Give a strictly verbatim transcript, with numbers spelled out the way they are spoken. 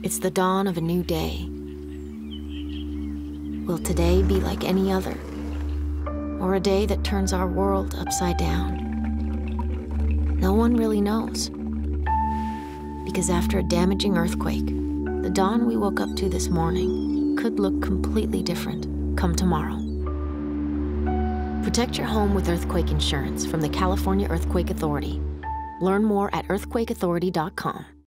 It's the dawn of a new day. Will today be like any other? Or a day that turns our world upside down? No one really knows. Because after a damaging earthquake, the dawn we woke up to this morning could look completely different come tomorrow. Protect your home with earthquake insurance from the California Earthquake Authority. Learn more at earthquake authority dot com.